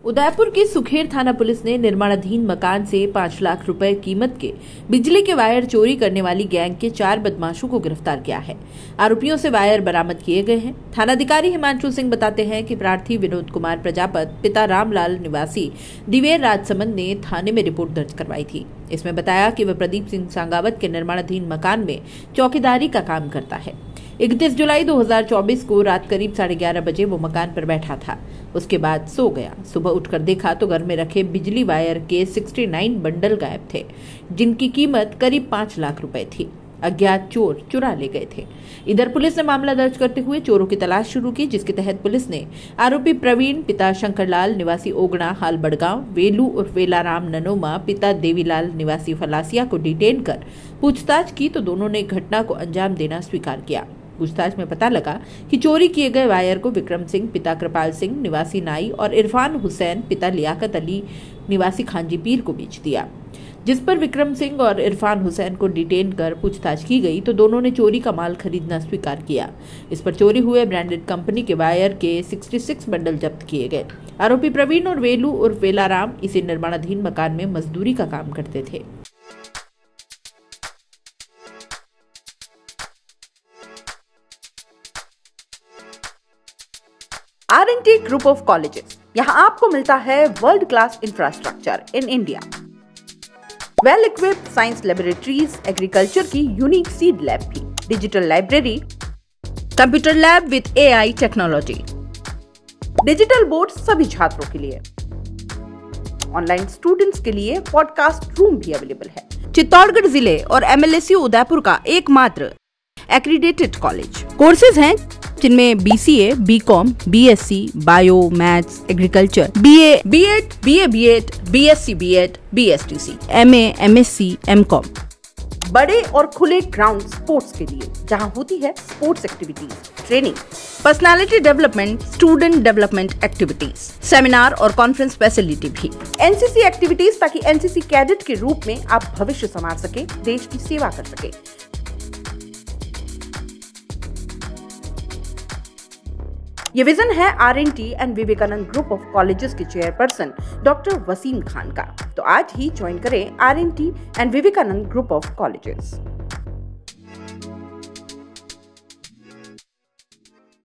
उदयपुर की सुखेर थाना पुलिस ने निर्माणाधीन मकान से 5 लाख रुपए कीमत के बिजली के वायर चोरी करने वाली गैंग के 4 बदमाशों को गिरफ्तार किया है। आरोपियों से वायर बरामद किए गए हैं। थानाधिकारी हिमांशु सिंह बताते हैं कि प्रार्थी विनोद कुमार प्रजापत पिता रामलाल निवासी दिवेर राजसमंद ने थाने में रिपोर्ट दर्ज करवाई थी। इसमें बताया कि वह प्रदीप सिंह सांगावत के निर्माणाधीन मकान में चौकीदारी का काम करता है। 31 जुलाई 2024 को रात करीब 11:30 बजे वो मकान पर बैठा था। उसके बाद सो गया। सुबह उठकर देखा तो घर में रखे बिजली वायर के 69 बंडल गायब थे, जिनकी कीमत करीब 5 लाख रुपए थी। अज्ञात चोर चुरा ले गए थे। इधर पुलिस ने मामला दर्ज करते हुए चोरों की तलाश शुरू की, जिसके तहत पुलिस ने आरोपी प्रवीण पिता शंकरलाल निवासी ओगड़ा हाल बड़गांव, वेलू उर्फ वेलाराम ननोमा पिता देवीलाल निवासी फलासिया को डिटेन कर पूछताछ की तो दोनों ने घटना को अंजाम देना स्वीकार किया। पूछताछ में पता लगा कि चोरी किए गए वायर को विक्रम सिंह पिता कृपाल सिंह निवासी नाई और इरफान हुसैन पिता लियाकत अली निवासी खांजी पीर को बेच दिया। जिस पर विक्रम सिंह और इरफान हुसैन को डिटेन कर पूछताछ की गई तो दोनों ने चोरी का माल खरीदना स्वीकार किया। इस पर चोरी हुए ब्रांडेड कंपनी के वायर के 66 बंडल जब्त किए गए। आरोपी प्रवीण और वेलू उर्फ वेलाराम इसी निर्माणाधीन मकान में मजदूरी का काम करते थे। R&T ग्रुप ऑफ कॉलेजेस, यहाँ आपको मिलता है world class infrastructure in India, well equipped science laboratories, agriculture की यूनिक सीड लैब भी, digital library, computer lab with AI technology, digital board सभी छात्रों के लिए, ऑनलाइन स्टूडेंट्स के लिए पॉडकास्ट रूम भी अवेलेबल है। चित्तौड़गढ़ जिले और MLSU उदयपुर का एकमात्र एक्रीडेटेड कॉलेज। कोर्सेज हैं जिनमें BCA, BCom, BSc, bio, maths, agriculture, BA, B.Ed, BA, B.Ed, BSc, B.Ed, BSTC, MA, MSc, MCom। बड़े और खुले ग्राउंड स्पोर्ट्स के लिए, जहां होती है sports activities, training, personality development, student development activities, seminar और कॉन्फ्रेंस फैसिलिटी भी, NCC एक्टिविटीज, ताकि NCC कैडेट के रूप में आप भविष्य संवार सके, देश की सेवा कर सके। ये विजन है R&T and Vivekananda group of colleges के चेयरपर्सन डॉक्टर वसीम खान का। तो आज ही ज्वाइन करें R&T and Vivekananda group of colleges.